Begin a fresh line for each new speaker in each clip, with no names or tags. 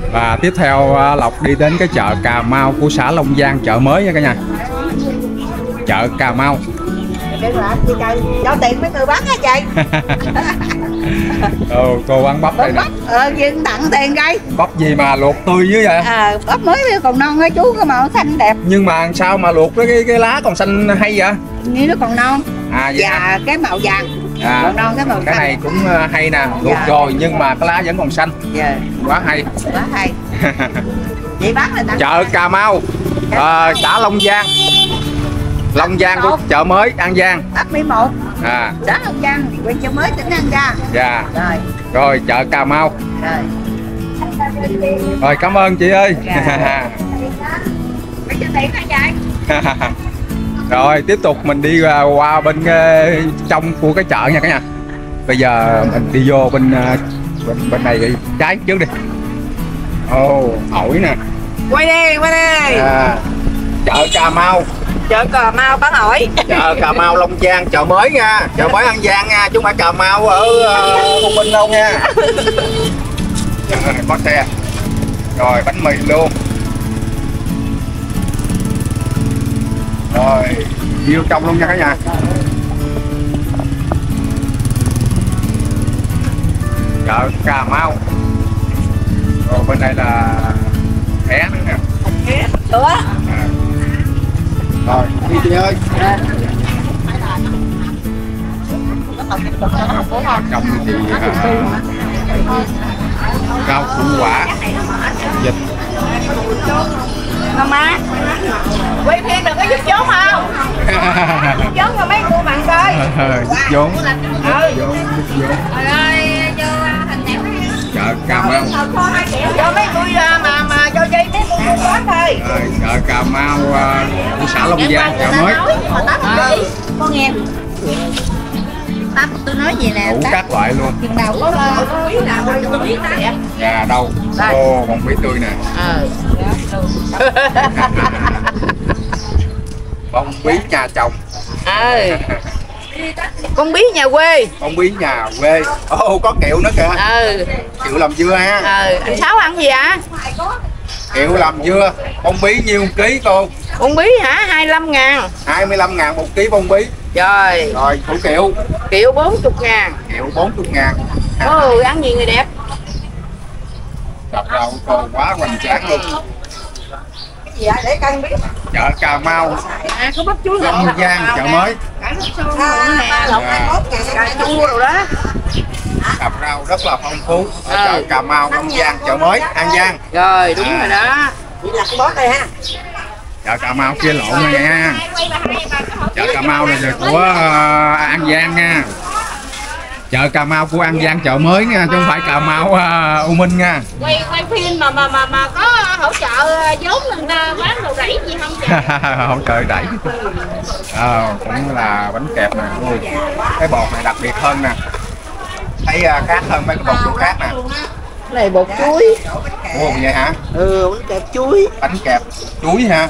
Và tiếp theo Lộc đi đến cái chợ Cà Mau của xã Long Giang, chợ mới nha cả nhà. Chợ Cà Mau.
Cho tiền mấy người bán hả chị?
Cô bán bắp đây nè.
Nhưng tặng tiền cây.
Bắp gì mà luộc tươi như vậy?
Bắp mới còn non á chú, cái màu xanh đẹp.
Nhưng mà sao mà luộc cái lá còn xanh hay vậy?
Như nó còn non.
Dạ.
Cái màu vàng. Còn non cái màu xanh.
Cái này cũng hay nè, luộc rồi nhưng mà cái lá vẫn còn xanh.
Dạ.
Quá hay.
Quá hay. Chị bán là
chợ Cà Mau, xã Long Giang. Long Giang của chợ mới An Giang.
ấp 11.
Xã
Long Giang, huyện chợ mới tỉnh An Giang.
Dạ. Rồi chợ Cà Mau. Rồi cảm ơn chị ơi. Rồi tiếp tục mình đi qua bên trong của cái chợ nha cả nhà. Bây giờ mình đi vô bên này trái trước đi. Ổi nè.
Quay đi.
Chợ Cà Mau.
Chợ Cà Mau bán ổi.
Chợ Cà Mau Long Giang, chợ mới nha, chợ mới An Giang nha, chứ không phải Cà Mau ở Phú Minh đâu nha. Có xe. Rồi bánh mì luôn. Rồi vô trong luôn nha cả nhà. Chợ Cà Mau. Rồi bên đây là thẻ nữa nè.
Sữa.
Rồi đi chị ơi. Trong thì rau củ quả, vịt.
Má quay phim đừng có giúp vốn không? Giúp vốn mà mấy cô bạn coi.
Giúp vốn.
Trời ơi, cho hình đẹp.
Chợ Cà Mau.
Cho mấy cô mà cho dây mấy cô bán thôi.
Chợ Cà Mau của xã Long Giang, chợ mới.
Con nghe. Tôi nói gì nè.
Đủ các loại luôn.
Chừng nào có quý nào không biết đẹp.
Dạ đâu. Còn bí tươi nè. Bông bí nhà chồng.
Con bí nhà quê.
Bông bí nhà quê. Có kẹo nữa kìa. Kẹo làm dưa ha.
Anh Sáu ăn gì ạ?
Kẹo làm dưa. Bông bí nhiêu ký cô?
Bông bí hả? 25.000.
25.000 một ký bông bí.
Trời.
Rồi củ kẹo.
Kẹo 40.000.
Kẹo 40.000.
Ăn gì người đẹp.
Đập rau cô quá hoành tráng luôn.
Cái gì để cân biết.
Chợ Cà Mau.
Có bắp chuối
Long Giang, chợ mới.
Cà chua rồi đó.
Đập rau rất là phong phú ở chợ Cà Mau, Long Giang, chợ mới An Giang.
Rồi đúng rồi đó. Vậy là cái bó đây ha.
Chợ Cà Mau kia lộn rồi nha. Chợ Cà Mau này là của An Giang nha. Chợ Cà Mau của An Giang, chợ mới nha, chứ không phải Cà Mau U Minh nha.
Quay phim mà có hỗ trợ vốn người ta bán đồ rẫy gì không chị?
Hỗ trợ đẩy. Cũng là bánh kẹp nè. Cái bột này đặc biệt hơn nè. Thấy khác hơn mấy cái bột chỗ khác nè.
Cái này bột chuối.
Ồ vậy hả?
Bánh kẹp chuối.
Bánh kẹp chuối ha.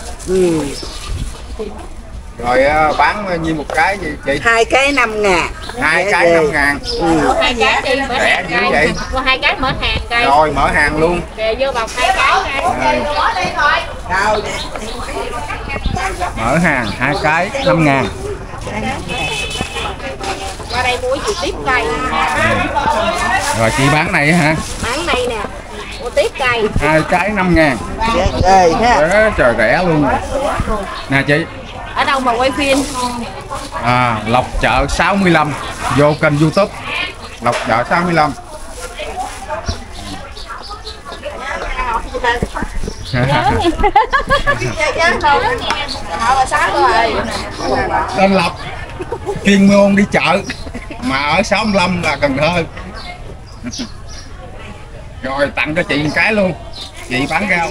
Rồi bán như một cái gì chị?
2 cái 5.000.
2 cái 5.000.
2 cái đi, mở
rẻ dữ vậy.
2 cái mở hàng cây.
Rồi mở hàng luôn.
Kìa vô bọc 2 cái.
Mở hàng 2 cái 5.000.
Qua đây mua chị tiếp cây.
Rồi chị bán này hả?
Bán này nè. Mua tiếp cây.
2 cái 5.000. Trời rẻ luôn. Nè chị.
Ở đâu mà quay phim?
Lộc chợ 65. Vô kênh YouTube Lộc chợ 65. Tên Lộc chuyên môn đi chợ mà ở 65 là Cần Thơ. Rồi tặng cho chị một cái luôn. Chị bán rau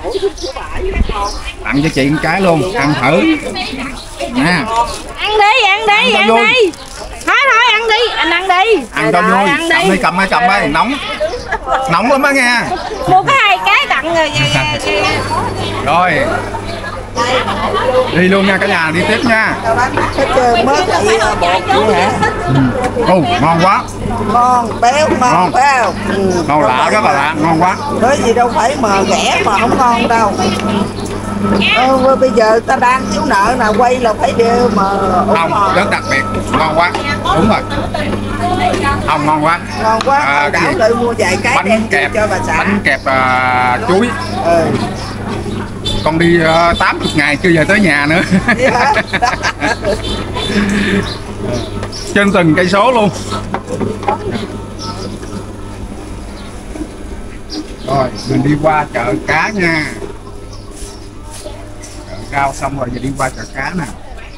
tặng cho chị một cái luôn, ăn thử nha.
Ăn đi thôi ăn đi, anh ăn đi.
Ăn cho vui. Cầm đây nóng lắm á nha.
Mua có 2 cái tặng rồi.
Rồi Đi luôn nha cả nhà, đi tiếp nha.
Hết trơn mới lại bột luôn hả?
Ồ, ngon quá.
Ngon, béo, ngon phải không?
Ngon lạ, rất là lạ, ngon quá.
Nói gì đâu phải mà rẻ mà không ngon đâu. Bây giờ ta đang thiếu nợ nào quay là phải đưa mà
Không, rất đặc biệt, ngon quá. Đúng rồi. Không, ngon quá.
Ngon quá, đảo lại mua vài cái
bánh kẹp,
cho bà xã.
bánh kẹp chuối. Con đi 80 ngày chưa về tới nhà nữa. Trên từng cây số luôn. Rồi mình đi qua chợ cá nha. Chợ rau xong rồi giờ đi qua chợ cá nè.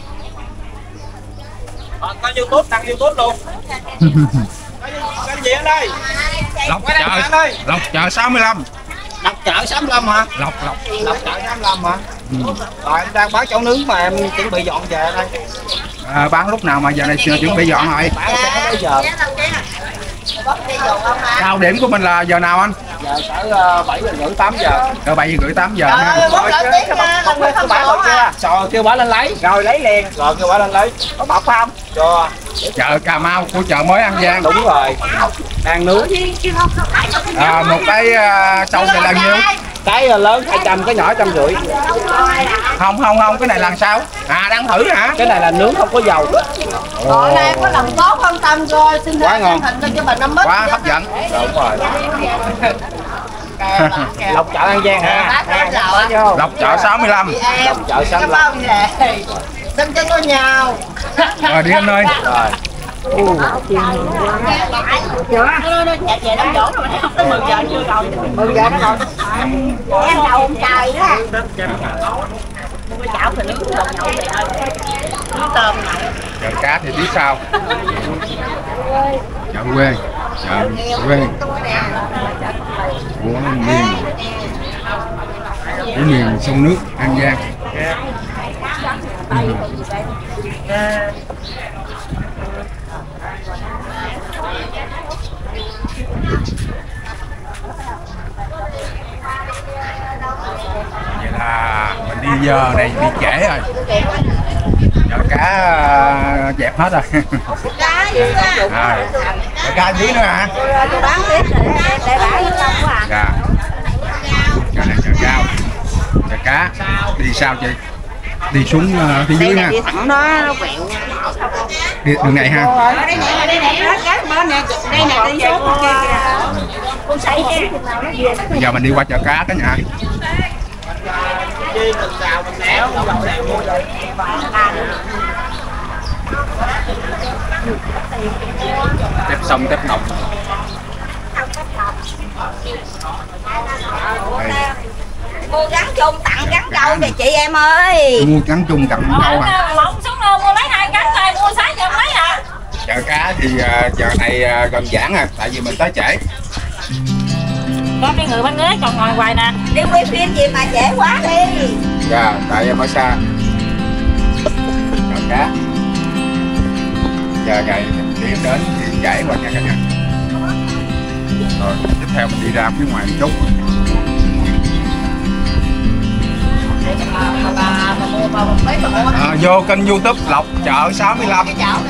Có YouTube, đăng YouTube luôn. Cái gì ở đây?
Lộc chợ 65.
Lộc chợ 65 hả?
Lộc
chợ 65 hả? Rồi em đang bán chảo nướng mà em chuẩn bị dọn về đây.
Bán lúc nào mà giờ này chuẩn bị dọn rồi?
Bán sẽ tới giờ.
Cao điểm của mình là giờ nào anh?
Giờ cỡ 7 giờ rưỡi 8 giờ.
7 giờ rưỡi 8 giờ ha.
Rồi kêu bả lên lấy. Rồi lấy liền. Rồi kêu bả lên lấy. Có bọc không? Cho.
Chợ Cà Mau của chợ mới An Giang.
Đúng rồi. Đang nướng.
Một cái sâu này là nhiêu?
Cái lớn 200, cái nhỏ 150.
Không, cái này là sao? Đang thử hả?
Cái này là nướng không có dầu.
Rồi nay có lòng tốt không tâm rồi xin
quá ngon.
cho bà Năm Mít.
Quá hấp dẫn.
Đúng rồi. Lộc chợ An Giang hả?
Lộc chợ 65.
Lộc chợ 65.
Xin cho tôi nhào.
Rồi đi anh ơi.
Rồi.
Về đám dỗ rồi không tới 10 giờ chưa rồi. 10 giờ nó còn em đầu ông trời đó. Cái chảo thì nướng đồng nhậu vậy thôi. Nướng tôm này.
Chợ cá thì biết sao. Chợ quê. Chợ quê. Của miền sông nước An Giang. Vậy là mình đi giờ này đi trễ rồi. Chợ cá dẹp hết rồi.
Cá dưới đó.
Chợ cá dưới nữa hả?
Tôi bán tiếp để bán nó không quá.
Dạ. Chợ này chợ cao. Chợ cá. Đi sao chị? Đi xuống phía dưới ha.
Đi thẳng đó nó quẹo.
Đi đường này ha.
Đây nè, cá bên nè, đây nè đi xuống kia kìa. Con say ha.
Bây giờ mình đi qua chợ cá cả nhà. Tép sông tép nọc.
Mua gắn chung tặng gắn câu cho chị em ơi.
Mua gắn chung tặng câu à?
Lộn xuống luôn mua lấy 2 gắn thôi, mua 6 giờ lấy à.
Chợ cá thì giờ này gần giãn à, tại vì mình tới trễ.
Có mấy người bán ghế còn ngồi hoài nè.
Đi quay phim gì mà trễ quá đi.
Dạ, tại em ở xa. Chợ cá. Giờ ngày điểm đến thì trễ qua nha cả nhà. Rồi, tiếp theo mình đi ra phía ngoài một chút. Vô kênh YouTube Lộc chợ 65.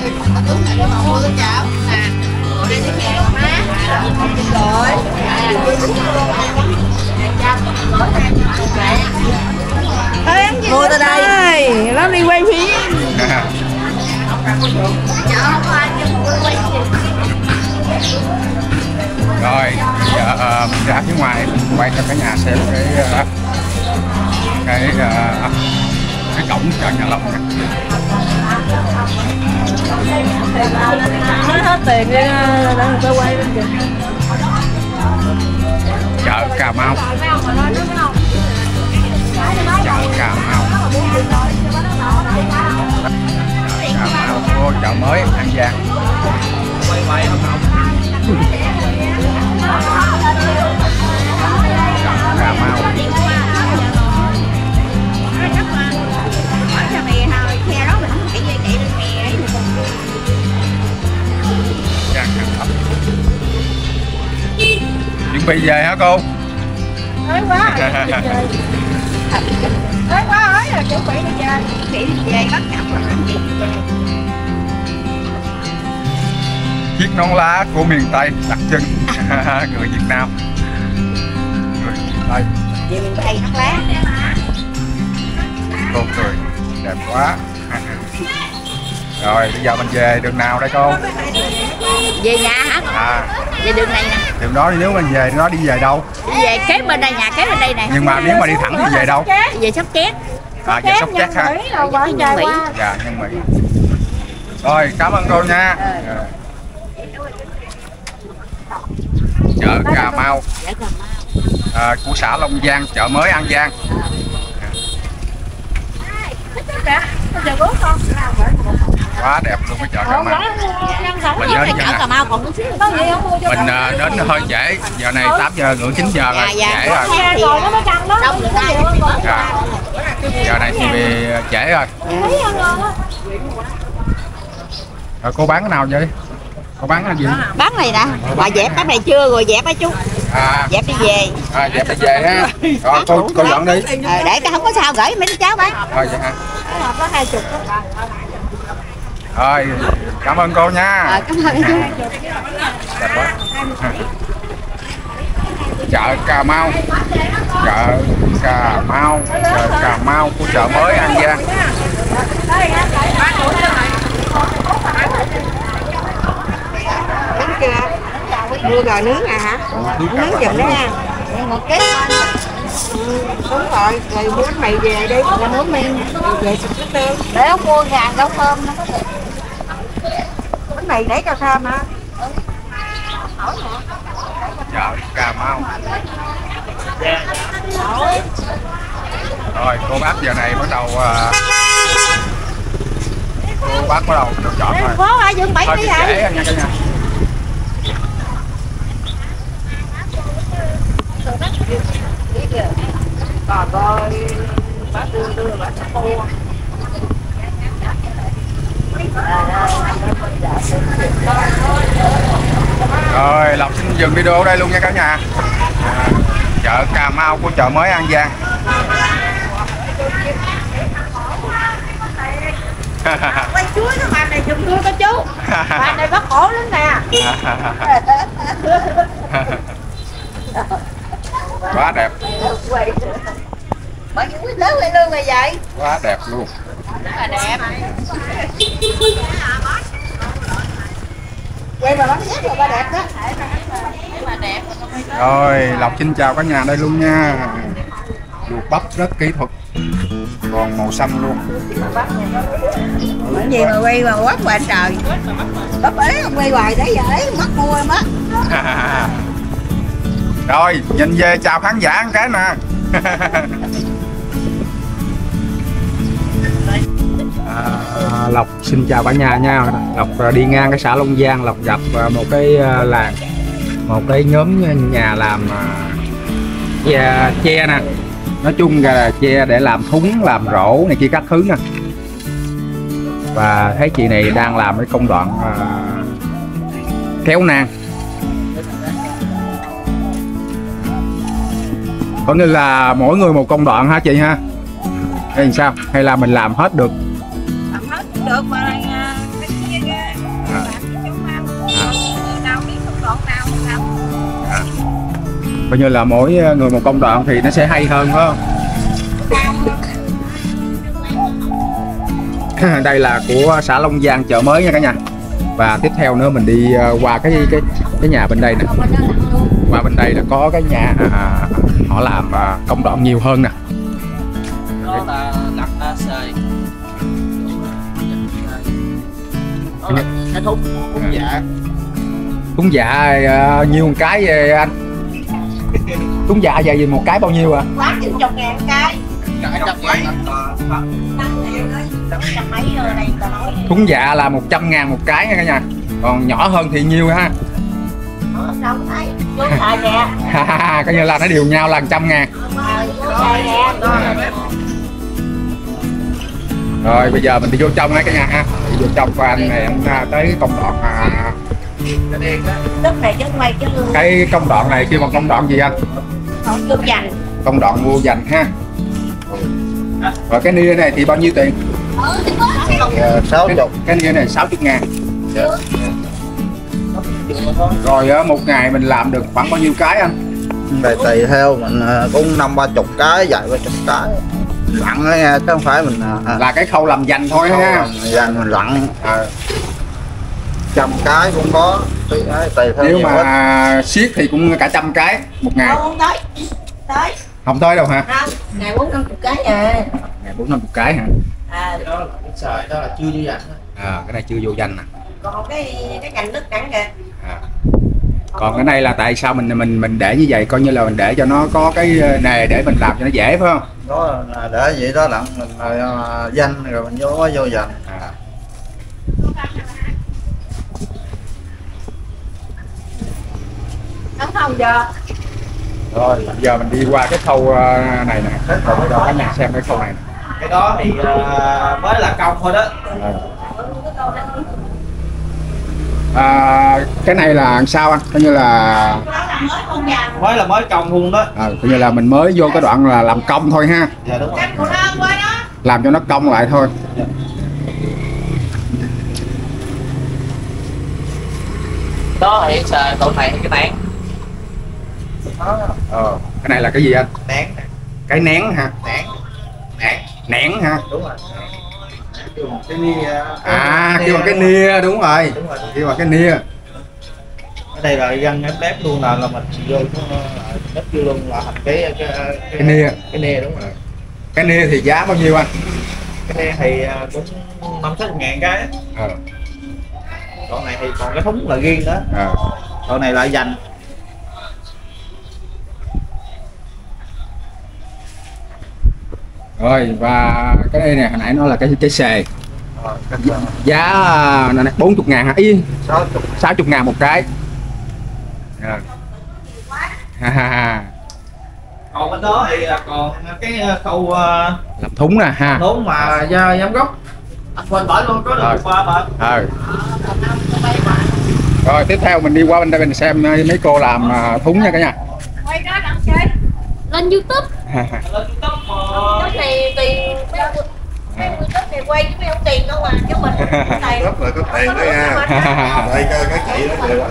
Mua tới đây, nó đi quay phim.
Rồi, bây giờ mình ra phía ngoài mình quay cho cả nhà xem cái cổng chợ Nhà Lộc nè.
Nói hết tiền đi, để người ta quay bên kìa.
Chợ Cà Mau. Chợ Cà Mau. Chợ Cà Mau của chợ mới An Giang. Chợ Cà Mau. Chuẩn bị về hả cô?
Nói quá. Tới quá ơi rồi chuẩn bị đi về. Chị đi về bắt chậm rồi chị về.
Chiếc nón lá của miền Tây đặc trưng. Người Việt Nam. Người miền Tây.
Về miền Tây nón lá.
Cô cười đẹp quá. Rồi bây giờ mình về đường nào đây cô?
Về nhà hả?
À,
Về đường này nè.
đường đó thì nếu mình về nó đi về đâu?
Đi về kế bên đây, nhà kế bên đây nè.
Nhưng mà nếu mà đi thẳng thì về đâu?
Về Sóc Trét.
À, về Sóc Trét ha.
Nhân Mỹ.
Dạ, Nhân Mỹ. Rồi, cảm ơn cô nha. Chợ Cà Mau, của xã Long Giang, chợ mới An Giang. Quá đẹp luôn cái chợ Cà Mau. Mình đến
chợ Cà Mau còn xíu
mình đến hơi trễ, giờ này 8 giờ rưỡi 9 giờ rồi, trễ rồi.
Đông người ta.
Dạ. Giờ này thì bị trễ rồi. Rồi cô bán cái nào vậy? Cô bán cái gì?
Bán này nè, bà dẹp cái này chưa rồi dẹp á chú.
À,
Dẹp đi về.
dẹp đi về ha. Rồi cô dọn đi.
Để cái không có sao gửi mấy đứa cháu bán.
Rồi vậy hả?
Có 20 đó.
Rồi, cảm ơn cô nha.
Cảm ơn chú.
Đẹp quá. Chợ Cà Mau, chợ Cà Mau, chợ Cà Mau của chợ mới An Giang.
Nướng chưa? Mua rồi nướng à hả? Nướng giùm đó nha. Một ký. Đúng rồi, rồi mua bánh mì về đi. Rồi mua mì về xịt nước tương. Để ông mua ngàn đâu thơm nó có được. Bánh mì để cho thơm hả?
Chợ Cà Mau. Rồi cô bác giờ này bắt đầu cô bác bắt đầu chọn rồi.
Có ai Dương 7
Thôi
ký
thì
hả?
trễ nha cả nhà. Rồi Lộc xin dừng video ở đây luôn nha cả nhà. Chợ Cà Mau của chợ mới An Giang.
Quay chuối nó bàn này chùm tôi có chú. Bàn này bắt khổ lắm nè.
Quá đẹp.
Bởi những lớn lên lương này vậy.
Quá đẹp luôn.
Rất là đẹp. Vậy mà bán rất là đẹp đó. Mà đẹp.
Rồi Lộc xin chào cả nhà đây luôn nha. Luộc bắp rất kỹ thuật, còn màu xanh luôn.
Cái gì mà quay mà quát mà anh trời. Bắp ế không quay hoài đấy giờ ấy mất mua em á.
Rồi nhìn về chào khán giả một cái nè. Lộc xin chào cả nhà nha. Lộc đi ngang cái xã Long Giang, Lộc gặp một cái làng, một cái nhóm nhà làm tre nè, nói chung là tre để làm thúng, làm rổ này kia các thứ nè. Và thấy chị này đang làm cái công đoạn kéo nang, có nghĩa là mỗi người một công đoạn hả chị ha? Hay làm sao? Hay là mình làm hết được?
Làm hết cũng được mà cái kia kìa. Nào biết công đoạn nào mình làm.
Coi như là mỗi người một công đoạn thì nó sẽ hay hơn phải không? Đây là của xã Long Giang chợ mới nha cả nhà. Và tiếp theo nữa mình đi qua cái nhà bên đây nè. Qua bên đây là có cái nhà họ làm công đoạn nhiều hơn nè.
Đó là lặt ta xơi. Cái thúng dạ.
Thúng dạ nhiêu một cái về anh? Thúng dạ về gì một cái bao nhiêu à?
Quá 90.000 cái.
Thúng dạ là 100.000 một cái nha cả nhà. Còn nhỏ hơn thì nhiêu ha? Coi như là nó đều nhau là 100.000. Rồi bây giờ mình đi vô trong đấy cả nhà ha. Đi vô trong của anh này anh tới công đoạn
Đất này chứ mày chứ.
cái công đoạn này kêu bằng công đoạn gì anh?
Mua dành.
Công đoạn mua dành ha. Và cái nia này thì bao nhiêu tiền?
60.
Cái nia này 60.000. Rồi một ngày mình làm được khoảng bao nhiêu cái anh?
Này tùy theo mình cũng 50-30 cái, vài 30 cái. Lặn đó nha, chứ không phải mình
Là cái khâu làm dành thôi ha.
dành mình lặn 100 cái cũng có. Tùy theo
Nếu
nhiều ít.
mà siết thì cũng cả 100 cái một ngày.
Không tới. Tới.
Không tới đâu hả?
Không, ngày 4-50 cái à.
Ngày 4-50 cái hả?
Đó là cái sợi đó là chưa vô dành.
Cái này chưa vô danh nè.
Còn cái cành nước cắn kìa.
Còn cái này là tại sao mình để như vậy, coi như là mình để cho nó có cái nề để mình làm cho nó dễ phải không?
Đó là để vậy đó lặn mình danh rồi mình vô dành.
Không giờ.
Rồi giờ mình đi qua cái khâu này nè, cho các nhà xem cái khâu này nè.
Cái đó thì mới là công thôi đó.
Cái này là sao anh? Coi như là
Mới công luôn đó.
coi như là mình mới vô cái đoạn là làm công thôi ha.
Dạ đúng rồi.
Làm cho nó cong lại thôi.
Đó thì tụi này cái nén.
Cái này là cái gì anh?
Nén.
Cái nén hả?
Nén.
Nén hả?
Đúng rồi. Cái nia.
Kêu bằng cái nia, đúng rồi.
Đúng rồi.
Kêu bằng cái nia.
Ở đây là dân ép luôn là mình vô ép vô luôn là thành cái
nia.
Cái nia đúng rồi.
Cái nia thì giá bao nhiêu anh?
Cái nia thì cũng 5-6 ngàn cái. Còn này thì còn cái thúng là riêng đó. Còn này là dành.
Rồi và cái đây nè, hồi nãy nó là cái xề. Giá 40.000 hả? 60.000 một cái.
Còn bên đó thì còn cái khâu
làm thúng nè ha.
thúng mà giám gốc. Anh quên bỏ luôn, có được qua bên.
Rồi tiếp theo mình đi qua bên đây mình xem mấy cô làm thúng nha cả nhà.
Quay đó đặng chơi. Lên YouTube.
Cái này tiền mấy YouTube này quay chứ mấy không tiền đâu mà, chứ mình tiền.
Rất là có tiền đó nha. Đây các chị đó đều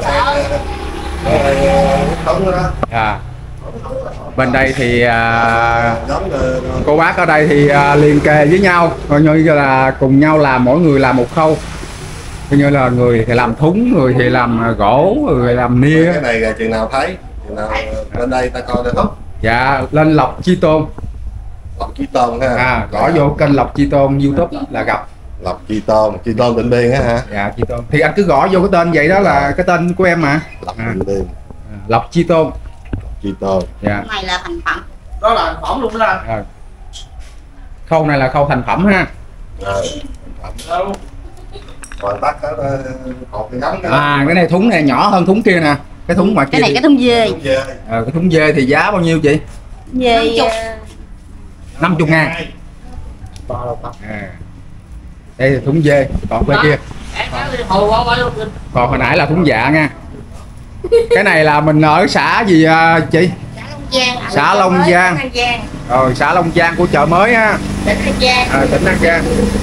không đó.
Bên đây thì
Giống
cô bác ở đây thì liền kề với nhau, coi như là cùng nhau làm, mỗi người làm một khâu. Coi như là người thì làm thúng, người thì làm gỗ, người làm nia.
cái này là chừng nào thấy, chừng nào bên đây ta coi được không?
Dạ lên Lộc Chi Tôn.
Lộc Chi Tôn ha.
Gõ vô kênh Lộc Chi Tôn YouTube là gặp.
Lộc Chi Tôn Tịnh Biên á hả?
Dạ Chi Tôn. Thì anh cứ gõ vô cái tên vậy đó là cái tên của em mà.
Lộc Tịnh Biên.
Lộc Chi Tôn.
Chi Tôn.
Dạ.
Này là thành phẩm.
Đó là phẩm luôn đó.
Khâu này là khâu thành phẩm ha.
Đâu? Còn tắt đó còn cái ngắm
Cái này thúng này nhỏ hơn thúng kia nè. Cái thúng ngoài kia.
Cái này cái thúng dê.
Cái thúng dê thì giá bao nhiêu chị?
Dê
50.000. Đây là thúng dê, còn bên kia. Còn hồi nãy là thúng dạ nha. Cái này là mình ở xã gì chị? Xã Long Giang. Rồi xã Long Giang của chợ mới ha. Tỉnh An Giang.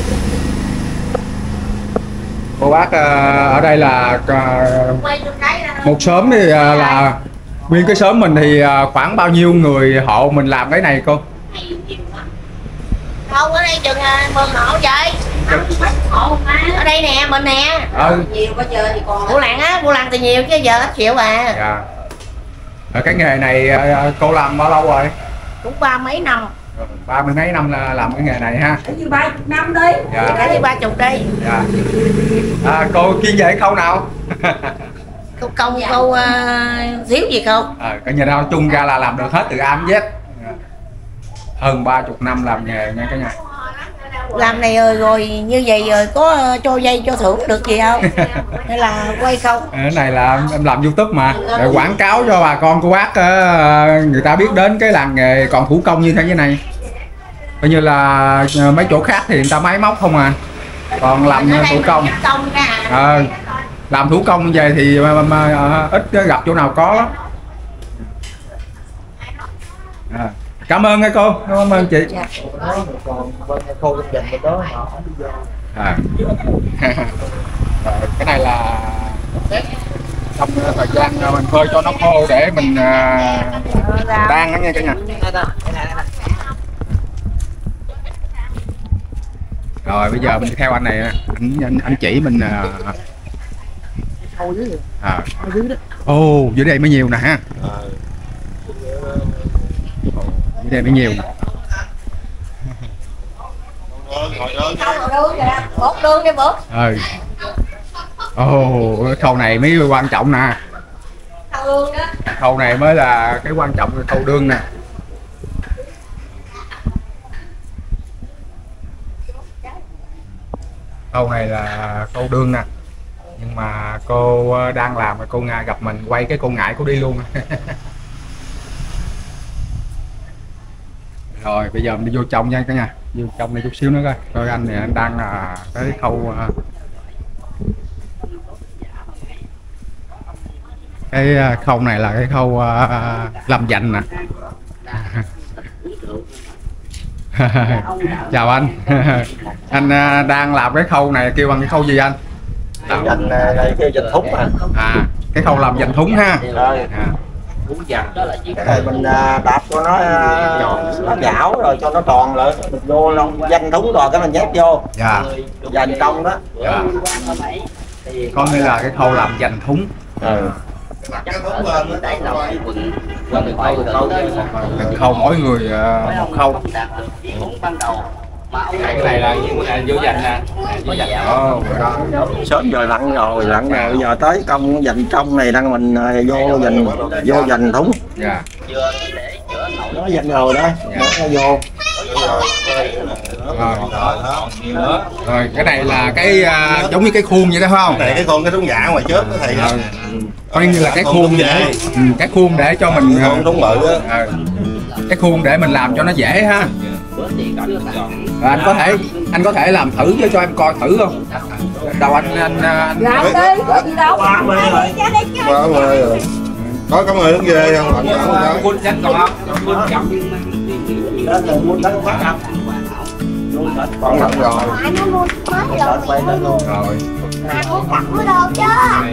Cô bác ở đây là một xóm thì là nguyên cái xóm mình thì khoảng bao nhiêu người hộ mình làm cái này cô?
Không, ở đây chừng 10 hộ vậy. Ở đây nè, mình nè. Nhiều quá trời thì còn. Bộ làng thì nhiều chứ giờ ít chịu à.
Dạ. Ở cái nghề này cô làm bao lâu rồi?
Cũng 30 mấy năm.
30 mấy năm là làm cái nghề này ha.
Như 30 năm đi.
Dạ.
Cả như 30 đi.
Dạ. Cô chuyên về khâu nào?
Câu xíu gì không?
Cái nhà nào chung ra là làm được hết từ A đến Z. Hơn 30 năm làm nghề nha cả nhà.
Làm này rồi như vậy rồi có cho dây cho thưởng được gì không? Hay là quay không?
Cái này là em làm YouTube mà, để quảng cáo cho bà con cô bác người ta biết đến cái làng nghề còn thủ công như thế này. Coi như là mấy chỗ khác thì người ta máy móc không à, còn làm thủ công. Làm thủ công như vậy thì ít gặp chỗ nào có lắm. Cảm ơn cô, cảm ơn chị.
Còn bên khô trong dành bên đó họ không đi vô.
À. Cái này là trong thời gian mình phơi cho nó khô để mình rang nó nha cả nhà. Rồi bây giờ mình theo anh này, anh chỉ mình ồ dưới đây mới nhiều nè ha. Dưới đây mới nhiều nè.
Bột đường đi bột.
Ồ, khâu này mới quan trọng nè. Khâu này mới là cái quan trọng, khâu đương nè. Khâu này là khâu đương nè. Nhưng mà cô đang làm, cô Nga gặp mình quay cái cô ngại cô đi luôn. Rồi bây giờ mình đi vô trong nha cả nhà, vô trong đây chút xíu nữa coi anh này anh đang cái khâu cái khâu này là cái khâu làm dành nè. Chào anh. Anh đang làm cái khâu này kêu bằng cái khâu gì anh?
Dành này kêu dành thúng
à, cái khâu làm dành thúng ha.
Cái này mình đạp cho nó nhão rồi cho nó tròn lại vô danh thúng rồi cái mình nhét vô.
Dạ.
Dành trong đó.
Dạ. Có nghĩa là cái khâu làm dành thúng. Khâu mỗi người một khâu. Cái này là vô dành nè.
Sớm rồi lặn rồi bây giờ tới công dành trong này đang mình vô dành thúng.
Dạ.
Nó dành rồi đó, nó vô.
Rồi cái này là cái giống như cái khuôn vậy đó phải không?
Này cái con cái trống giả ngoài trước đó thầy.
Coi như là cái khuôn để cái khuôn để cho mình
con trống bự á.
Cái khuôn để mình làm cho nó dễ ha. Rồi anh có thể làm thử cho em coi thử không? Đâu anh
Làm đi, có gì đâu.
Quá mê rồi. Có cảm ơn lắm ghê không? Bạn cảm ơn
Quân xanh còn không? Quân chậm.
Đó là muốn đánh phát không?
còn lắm rồi.
Nó mua mới rồi.
rồi.
Muốn cặp mới đâu chứ.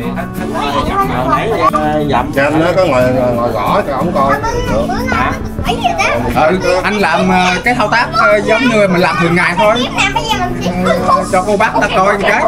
Dặm
Cho anh nó có ngồi gõ cho ổng coi.
Anh làm cái thao tác giống như mình làm thường ngày thôi. Cho cô bác ta coi cái.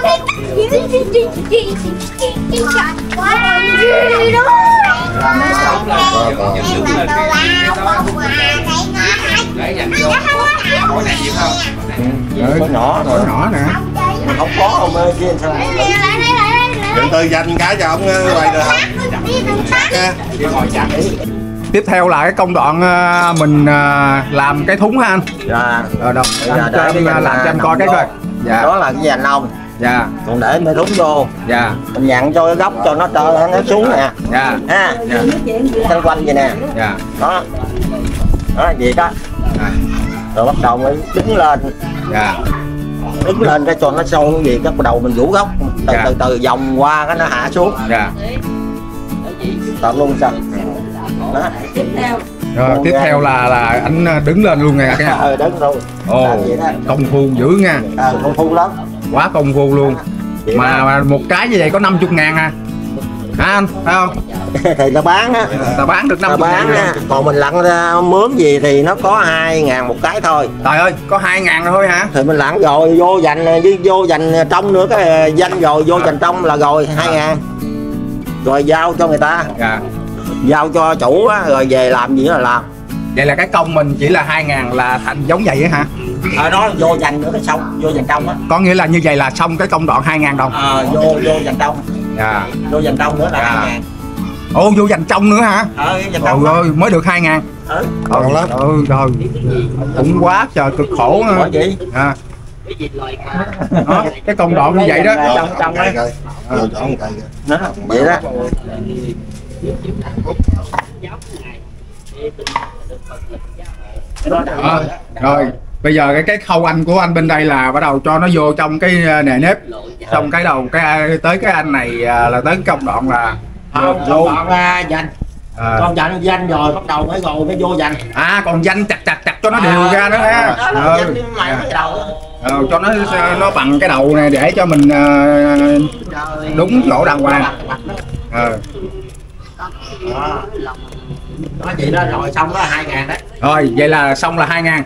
có nhỏ
Có nhỏ nè.
không có ông ơi kia sao
Dựng tư danh cái cho ổng quay được không?
Tiếp theo là cái công đoạn mình làm cái thúng ha anh.
dạ
Rồi đâu. Anh cho em làm cho anh coi cái coi. Dạ.
đó là cái dàn nông.
Dạ.
Còn để mấy thúng vô.
Dạ.
Mình dặn cho cái góc cho nó xuống nè.
Dạ.
Ha.
Dạ.
Xanh quanh vậy nè.
Dạ.
Đó. Đó vậy đó. Rồi bắt đầu mới đứng lên.
Dạ.
Đứng lên cái cho nó sâu cái gì, cái bắt đầu mình vũ gốc từ vòng qua cái nó hạ xuống.
Dạ.
Tạm luôn sao. Đó.
Rồi tiếp theo là anh đứng lên luôn nè cái.
Đứng luôn.
Ồ, công phu dữ nha.
Công phu lắm.
Quá công phu luôn. Mà một cái như vậy có 50.000 à? Hả anh? Phải không?
Thì ta bán á.
Ta bán được 50.000
á. Còn mình lặn ra mướn gì thì nó có 2.000 một cái thôi.
Trời ơi, có 2.000 thôi hả?
Thì mình lặn rồi vô dành với vô dành trong nữa cái danh rồi vô dành trong là rồi 2.000. Rồi giao cho người ta.
Dạ.
Giao cho chủ á, rồi về làm gì là làm.
Vậy là cái công mình chỉ là 2.000 là thành giống vậy á hả?
Ở đó vô dành nữa cái xong, vô dành trong á.
Có nghĩa là như vậy là xong cái công đoạn 2.000 đồng.
Vô dành trong.
Dạ.
Vô dành trong nữa là 2.000.
Ồ, vô dành trong nữa hả?
Dành trong.
Ôi ơi, mới được 2.000.
Còn lắm.
Rồi. Cũng quá trời cực khổ nữa.
Gì?
À. Đó, cái công đoạn như vậy đó.
Trong
cây
đó.
Vô chỗ một cây kìa.
Đó, vậy đó.
Rồi bây giờ cái khâu anh của anh bên đây là bắt đầu cho nó vô trong cái nề nếp, xong cái đầu cái tới cái anh này là tới cái công đoạn là
vô dành Còn danh rồi bắt đầu mới vô dành.
Còn danh chặt cho nó đều ra nữa ha. Cho nó bằng cái đầu này để cho mình đúng chỗ đàng hoàng.
Đó vậy đó, rồi xong đó 2.000 đấy.
Rồi vậy là xong là 2.000.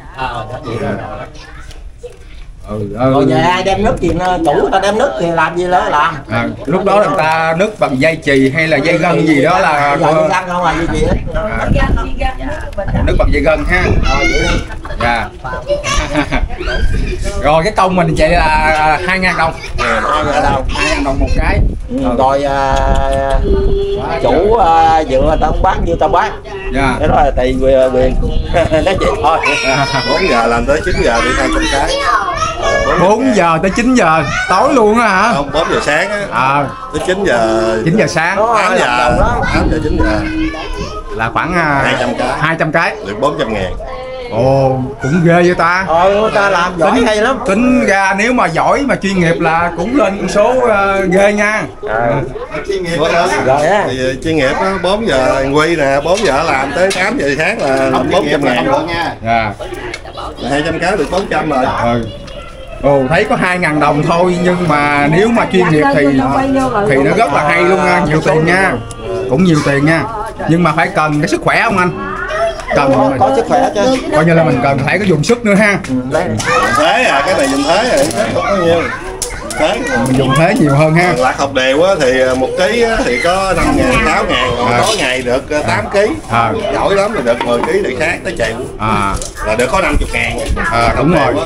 Rồi về ai đem nước gì chủ ta đem nước thì làm gì đó làm.
Lúc đó người ta nứt bằng dây chì hay là dây gân gì đó là
dây gân không là gì hết.
nứt bằng dây gân ha. Dạ. Rồi cái công mình vậy là 2.000 đồng. 2.000 đồng một cái.
Rồi chủ dựa tao bán như tao bán.
Dạ.
Cái đó là tùy quyền. Nói chuyện thôi.
4 giờ làm tới 9 giờ đi 200 cái.
4 giờ tới 9 giờ tối luôn á hả?
Không, 4 giờ sáng á. Tới 9 giờ
sáng.
8 giờ 9 giờ.
Là khoảng
200 cái. Được 400.000.
Ồ, cũng ghê vậy ta.
Người ta làm giỏi hay lắm.
Tính ra nếu mà giỏi mà chuyên nghiệp là cũng lên con số ghê nha.
Chuyên nghiệp rồi á. Thì chuyên nghiệp á, 4 giờ quy nè, 4 giờ làm tới 8 giờ sáng là 400.000 nha. 200 cái được 400 rồi.
Thấy có 2.000 đồng thôi nhưng mà nếu mà chuyên nghiệp thì nó rất là hay luôn nha, nhiều tiền nha. Cũng nhiều tiền nha. Nhưng mà phải cần cái sức khỏe không anh? Cần
có sức khỏe chứ.
Coi như là mình cần phải có dùng sức nữa ha.
Thế cái này dùng thế rồi, không có nhiều. Thế
mình dùng thế nhiều hơn ha.
Lạc học đều á thì 1 ký thì có 5.000, 6.000, còn có ngày được 8 kg. Giỏi lắm là được 10 kg được khác tới triệu. Là được có 50.000.
Đúng rồi.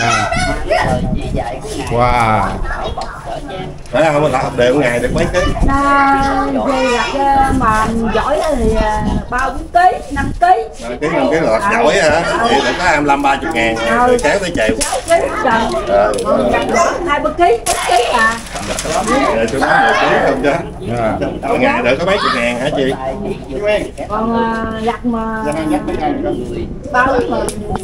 Wow.
Phải không? Mình lạc học đều ngày được mấy ký?
Mà giỏi thì 3-4 kg, 5 kg.
5 kg là giỏi hả? Thì được có 25-30.000 rồi kéo tới triệu.
2-3 kg, 4 kg à.
Rồi tôi nói 10 kg không chứ. Ngày được có mấy chục ngàn hả chị?
Còn giặt mà bao mà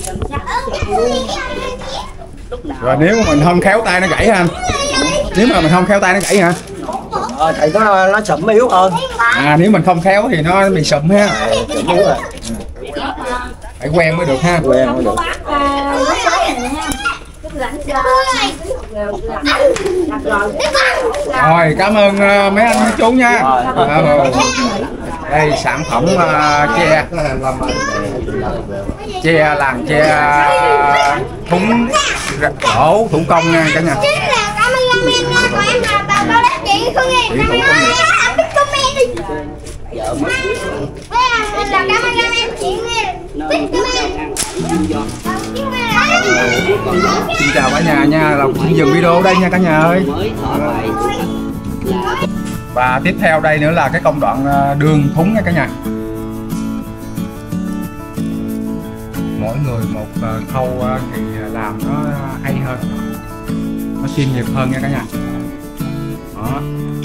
rồi nếu mà mình không khéo tay nó gãy hả anh? Nếu mà mình không khéo tay nó gãy hả?
Thì nó sụm yếu hơn.
Nếu mình không khéo thì nó bị sụm ha.
Sụm yếu rồi.
Phải quen mới được ha.
Quen mới được.
Rồi cảm ơn mấy anh mấy chú nha. Đây sản phẩm tre làm tre thúng gỗ thủ công nha cả nhà. Xin chào cả nhà nha, là cũng dừng video ở đây nha cả nhà ơi. Và tiếp theo đây nữa là cái công đoạn đường thúng nha cả nhà. Mỗi người một khâu thì làm nó hay hơn, nó chuyên nghiệp hơn nha cả nhà. Đó.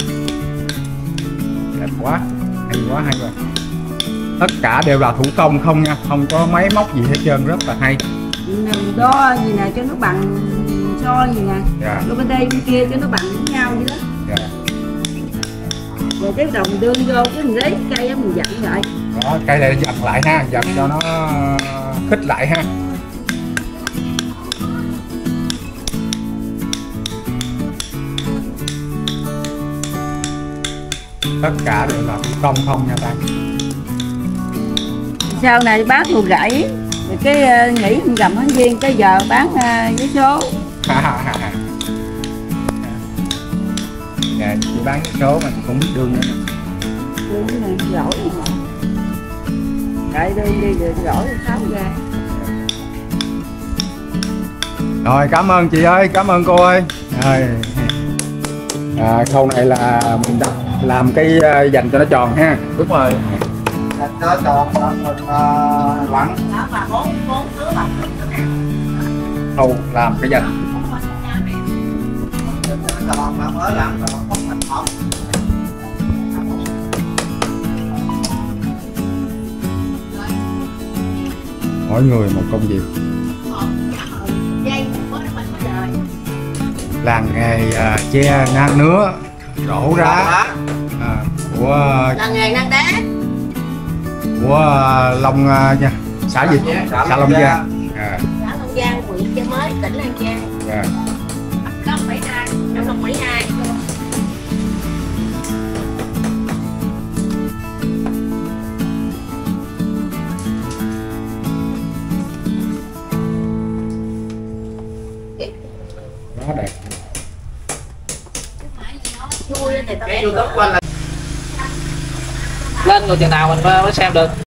Đẹp quá, hay rồi. Tất cả đều là thủ công không nha, không có máy móc gì hết trơn, rất là hay.
Đo gì nè cho nó bằng, so gì nè. Lúc bên đây bên kia cho nó bằng với nhau vậy đó. Rồi cái đồng đưa vô cái mình lấy cây á mình dặn lại.
Đó, cây này dặn lại ha, dặn cho nó khít lại ha. Tất cả đều là thủ công không nha ta.
Sau này bán đồ gãy, rồi cái nghỉ mình cầm hết viên, cái giờ bán giấy số.
Nè, chị bán giấy số mình cũng biết đương nữa nè.
Đương này giỏi mà. Đợi đương đi rồi giỏi sắm ra.
Rồi cảm ơn chị ơi, cảm ơn cô ơi. Rồi. Khâu này là mình đặt làm cái dành cho nó tròn ha.
Đúng rồi. Nó tròn mình lặn.
Khâu làm cái dành. Mỗi người một công việc. Làng nghề tre nang nứa đổ đá của
là nghề nang đá.
của Long nha, xã gì? Xã Long Giang.
Xã Long Giang, huyện Chợ Mới, tỉnh An Giang. Long 72, năm Long 72.
Đó đẹp.
Vui thì tao
Cái YouTube của anh là lên rồi chừng nào mình mới xem được.